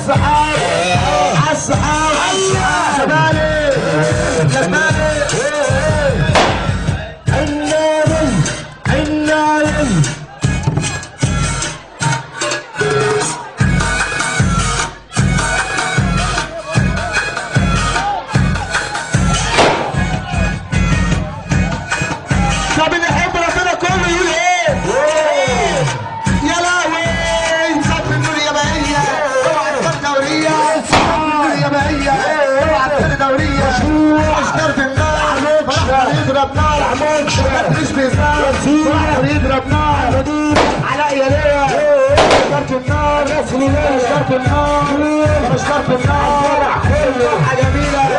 عالسحاب عالسحاب زمالي زمالي عنايم عنايم طب اللي يحب ربنا كله يقول ايه؟ يا لهوي صف النور يا بهية اوعى تكون دورية صف النور يا بهية اوعى تكون دورية اشكر في النار فرح يضرب نار مش بيزار فرح يضرب نار علاء يا ليا اشكر في النار اشكر في النار اشكر في النار فرحة جميلة